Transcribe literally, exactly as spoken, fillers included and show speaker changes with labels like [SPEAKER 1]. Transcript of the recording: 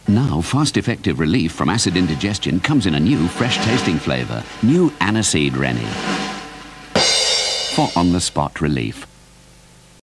[SPEAKER 1] Now, fast effective relief from acid indigestion comes in a new fresh tasting flavour. New aniseed Rennie. For on-the-spot relief.